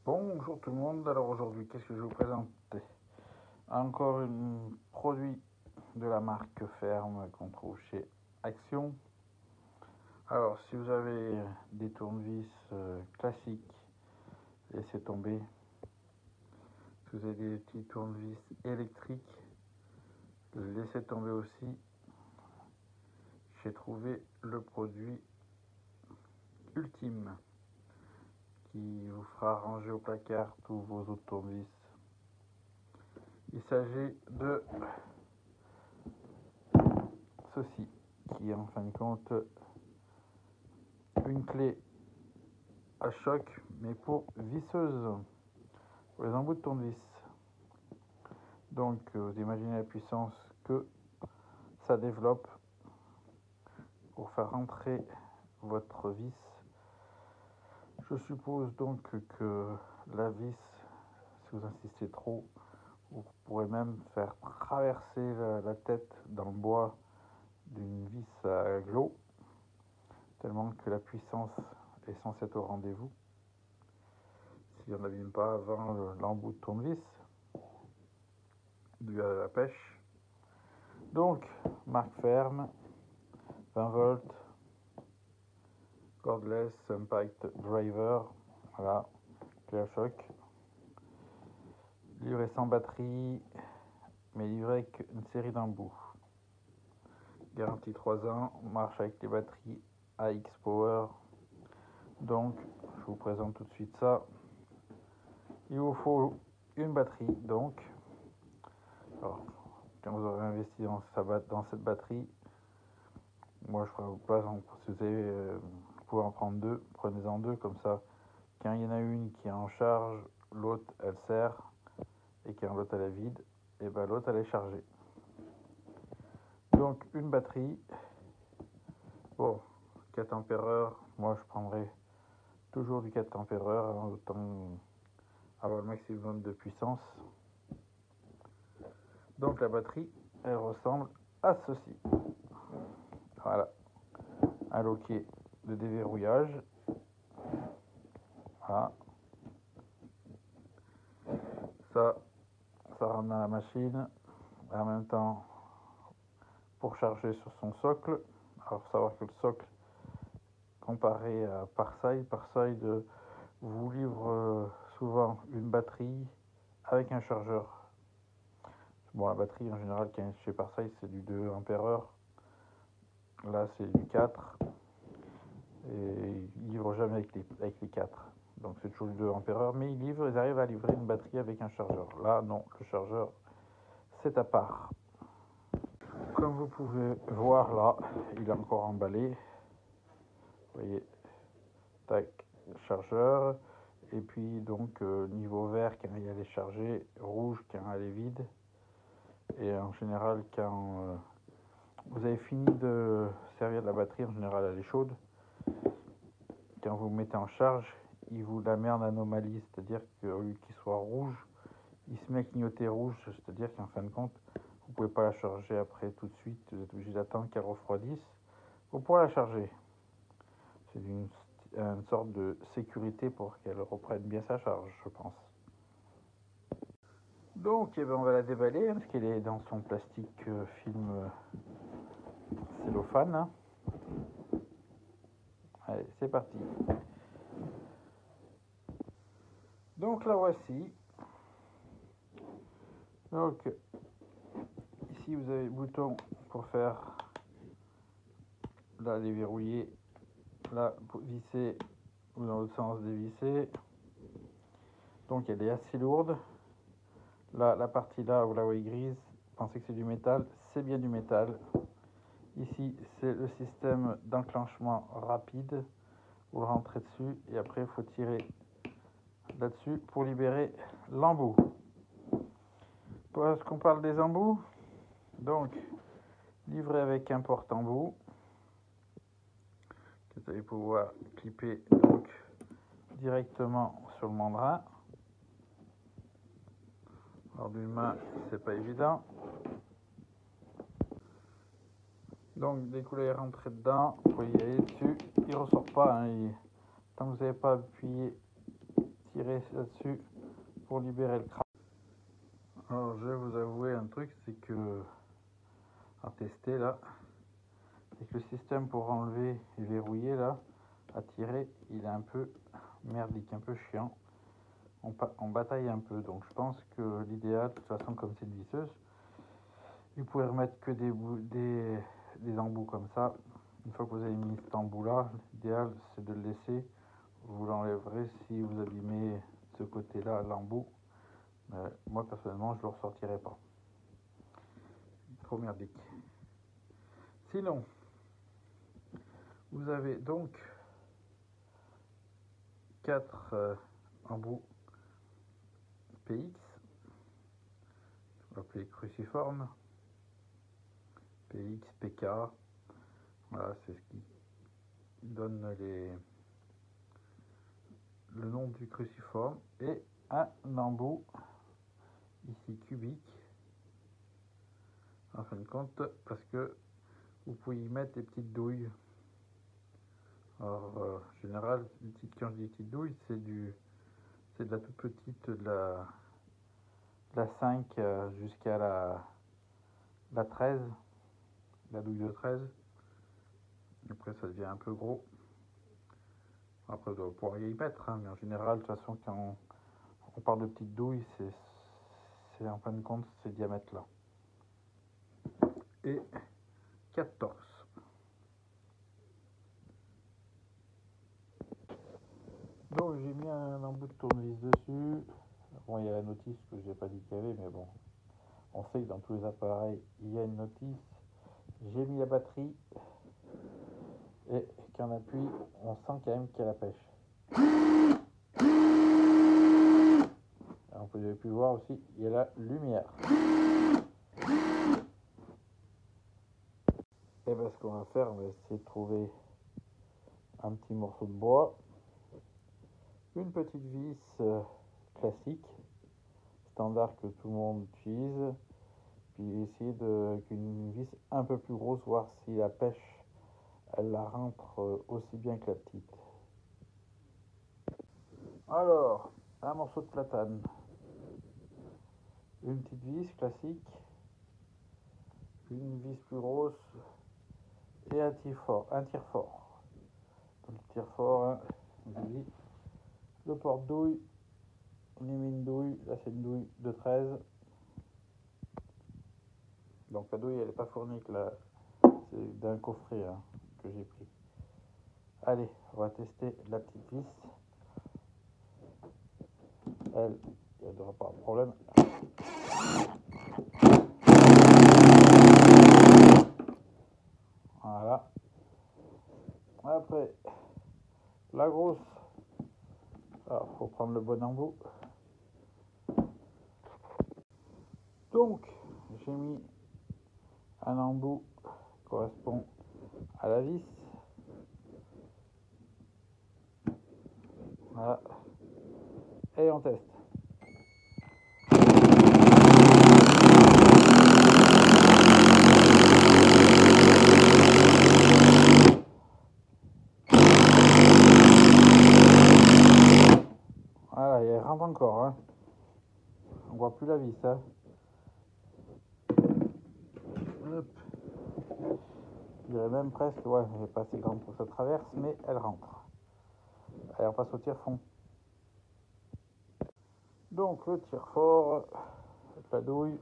Bonjour tout le monde, alors aujourd'hui qu'est-ce que je vais vous présenter? Encore un produit de la marque Ferme qu'on trouve chez Action. Alors si vous avez des tournevis classiques, laissez tomber. Si vous avez des petits tournevis électriques, laissez tomber aussi. J'ai trouvé le produit ultime qui vous fera ranger au placard tous vos autres tournevis. Il s'agit de ceci, qui est en fin de compte une clé à choc, mais pour visseuse, pour les embouts de tournevis. Donc vous imaginez la puissance que ça développe pour faire rentrer votre vis. Je suppose donc que la vis, si vous insistez trop, vous pourrez même faire traverser la tête dans le bois d'une vis à glos, tellement que la puissance est censée être au rendez-vous. Si on n'abîme pas avant l'embout de tournevis, dû à la pêche. Donc, marque Ferme, 20 volts, cordless, impact driver, voilà, clé à choc. Livré sans batterie, mais livré avec une série d'embouts. Garantie 3 ans, marche avec les batteries AX Power. Donc, je vous présente tout de suite ça. Il vous faut une batterie, donc. Alors, quand vous aurez investi dans cette batterie, moi je ferai vos places, si vous avez, vous pouvez en prendre deux, prenez-en deux, comme ça, quand il y en a une qui est en charge, l'autre elle sert, et quand l'autre elle est vide, et ben l'autre elle est chargée. Donc une batterie, bon, 4 ampères, moi je prendrai toujours du 4 ampères, hein, autant avoir le maximum de puissance. Donc la batterie, elle ressemble à ceci. Voilà, un loquet de déverrouillage. Voilà. Ça rentre dans la machine. En même temps, pour charger sur son socle. Alors, il faut savoir que le socle, comparé à Parside vous livre souvent une batterie avec un chargeur. Bon, la batterie en général, chez Parside, c'est du 2 ampères. Là, c'est du 4. Et ils ne livrent jamais avec les 4. Donc, c'est toujours du 2 ampères. Mais ils arrivent à livrer une batterie avec un chargeur. Là, non, le chargeur, c'est à part. Comme vous pouvez voir là, il est encore emballé. Vous voyez, tac, chargeur. Et puis donc niveau vert quand elle est chargée, rouge quand elle est vide. Et en général quand vous avez fini de servir de la batterie, en général elle est chaude. Quand vous mettez en charge, il vous la met en anomalie, c'est-à-dire qu'au lieu qu'il soit rouge, il se met à clignoter rouge, c'est-à-dire qu'en fin de compte, vous ne pouvez pas la charger après tout de suite, vous êtes obligé d'attendre qu'elle refroidisse pour pouvoir la charger. C'est une sorte de sécurité pour qu'elle reprenne bien sa charge, je pense. Donc, eh ben, on va la déballer, hein, parce qu'elle est dans son plastique film cellophane. Hein. Allez, c'est parti. Donc, la voici. Donc, ici, vous avez le bouton pour faire, là, déverrouiller, là, pour visser, ou dans l'autre sens, dévisser. Donc, elle est assez lourde. Là, la partie là, vous la voyez grise, pensez que c'est du métal, c'est bien du métal. Ici, c'est le système d'enclenchement rapide. Vous rentrez dessus et après, il faut tirer là-dessus pour libérer l'embout. Parce qu'on parle des embouts, donc livré avec un porte-embout que vous allez pouvoir clipper donc directement sur le mandrin. Alors d'une main, c'est pas évident. Donc dès que vous l'avez rentré dedans, vous pouvez y aller dessus. Il ressort pas. Hein, tant que vous n'avez pas appuyé, tirer là-dessus pour libérer le crâne. Alors je vais vous avouer un truc, c'est que à tester là, c'est que le système pour enlever et verrouiller là, à tirer, il est un peu merdique, un peu chiant. On bataille un peu, donc je pense que l'idéal, de toute façon comme c'est une visseuse, vous pouvez remettre que des embouts comme ça. Une fois que vous avez mis cet embout là, l'idéal c'est de le laisser. Vous l'enlèverez si vous abîmez ce côté là, l'embout. Moi personnellement je le ressortirai pas. Trop merdique. Sinon, vous avez donc 4 embouts PX, on va appeler cruciforme, PX, PK, voilà, c'est ce qui donne le nom du cruciforme, et un embout ici cubique, en fin de compte, parce que vous pouvez y mettre des petites douilles. Alors, en général, quand je dis petites douilles, c'est de la toute petite, de la 5 jusqu'à la 13, la douille de 13. Après, ça devient un peu gros. Après, vous pourriez y mettre, hein, mais en général, de toute façon, quand on parle de petites douilles, c'est en fin de compte ces diamètres-là. Et 4 torses. Donc, j'ai mis un embout de tournevis dessus. Bon, il y a la notice que je n'ai pas dit qu'il y avait, mais bon, on sait que dans tous les appareils, il y a une notice. J'ai mis la batterie. Et quand on appuie, on sent quand même qu'il y a la pêche. Alors, vous avez pu voir aussi, il y a la lumière. Et bien, ce qu'on va faire, on va essayer de trouver un petit morceau de bois, une petite vis classique, standard que tout le monde utilise, puis essayer qu'une vis un peu plus grosse, voir si la pêche, elle la rentre aussi bien que la petite. Alors, un morceau de platane, une petite vis classique, une vis plus grosse et un tire-fort. Donc, le tire-fort, hein, je vous dis, le porte-douille, on y met une douille, là c'est une douille de 13. Donc la douille elle n'est pas fournie, c'est d'un coffret hein, que j'ai pris. Allez, on va tester la petite vis. Elle, il n'y aura pas de problème. Voilà. Après, la grosse. Alors, faut prendre le bon embout. Donc, j'ai mis un embout qui correspond à la vis. Voilà. Et on teste. Voilà, elle rentre encore. Hein. On voit plus la vis. Hein. Hop. Je dirais même presque, ouais, elle n'est pas assez grande pour que ça traverse, mais elle rentre. Allez, on passe au tire-fond. Donc le tire-fort, avec la douille.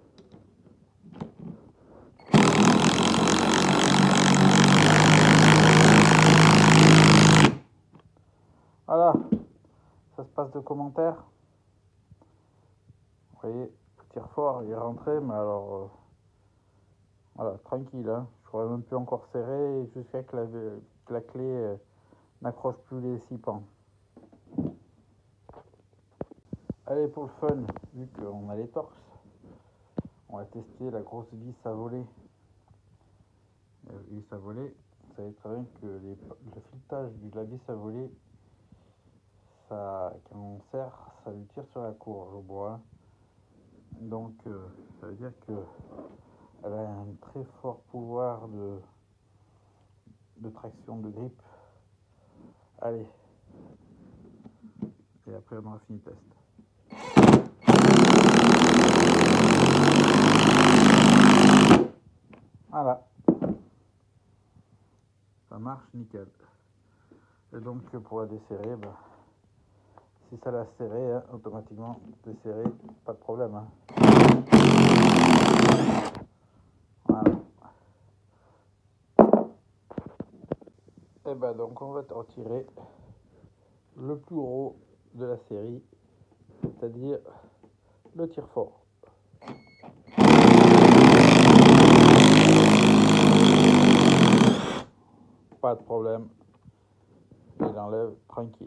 Voilà, ça se passe de commentaires. Vous voyez, le tire-fort il est rentré, mais alors, voilà, tranquille. Hein. Je n'aurais même plus encore serré jusqu'à que la clé n'accroche plus les 6 pans. Allez, pour le fun, vu qu'on a les torses, on va tester la grosse vis à voler. La vis à voler, vous savez très bien que le filetage de la vis à voler, ça, quand on serre, ça lui tire sur la courge au bois. Donc, ça veut dire qu'elle a un très fort pouvoir de traction, de grippe. Allez, Et après on aura fini le test. Voilà. Ça marche nickel. Et donc pour la desserrer, bah, si ça l'a serré, hein, automatiquement desserré, pas de problème. Hein. Voilà. Et bah donc on va retirer le plus gros de la série, c'est-à-dire le tire-fort. Pas de problème, il enlève tranquille.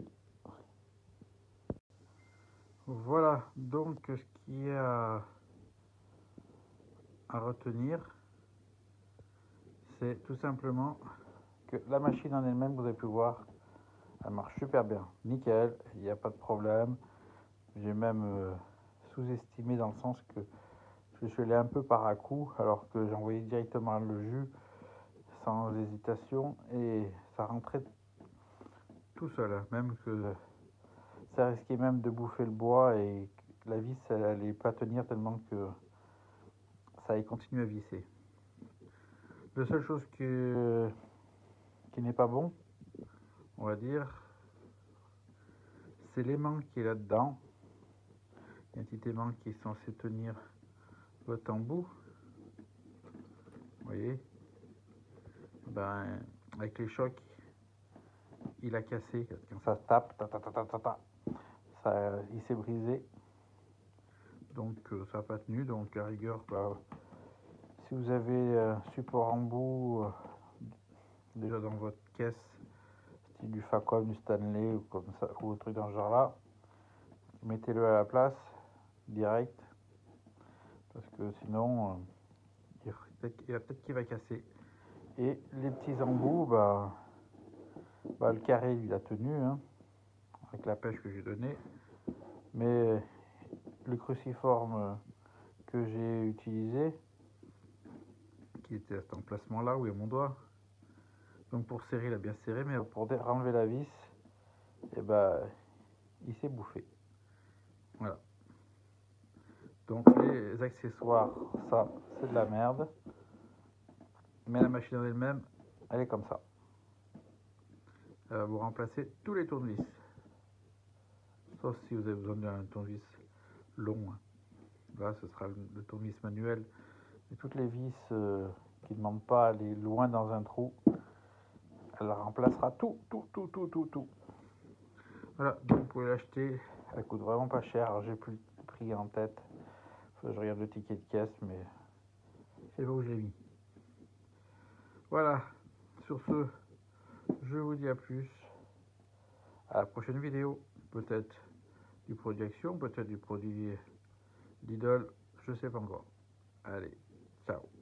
Voilà donc ce qu'il y a à retenir, c'est tout simplement que la machine en elle-même, vous avez pu voir, elle marche super bien, nickel, il n'y a pas de problème. J'ai même sous-estimé dans le sens que je suis allé un peu par à coup, alors que j'envoyais directement le jus sans hésitation et ça rentrait tout seul, même que ça risquait même de bouffer le bois et la vis elle allait pas tenir tellement que ça allait continuer à visser. La seule chose qui n'est pas bon, on va dire, c'est l'aimant qui est là-dedans. Il y a un petit aimant qui est censé tenir votre embout. Vous voyez, ben, avec les chocs, il a cassé. Quand ça se tape, il s'est brisé. Donc ça n'a pas tenu. Donc à rigueur, bah, si vous avez un support embout déjà dans votre caisse, style du Facom, du Stanley ou comme ça, ou un truc dans ce genre-là, mettez-le à la place direct, parce que sinon il va peut-être qu'il va casser. Et les petits embouts, bah, le carré il a tenu, hein, avec la pêche que j'ai donnée, mais le cruciforme que j'ai utilisé, qui était à cet emplacement là où est mon doigt, donc pour serrer il a bien serré, mais pour enlever la vis, et bah, il s'est bouffé. Voilà. Donc les accessoires, ça c'est de la merde, mais la machine en elle-même, elle est comme ça. Elle va vous remplacer tous les tournevis, sauf si vous avez besoin d'un tournevis long. Là ce sera le tournevis manuel, et toutes les vis qui ne demandent pas à aller loin dans un trou, elle remplacera tout. Voilà, donc vous pouvez l'acheter, elle coûte vraiment pas cher. Alors j'ai plus le prix en tête, je regarde le ticket de caisse, mais c'est là où j'ai mis. Voilà, sur ce, je vous dis à plus, à la prochaine vidéo, peut-être du produit Action, peut-être du produit Lidl, je sais pas encore. Allez, ciao.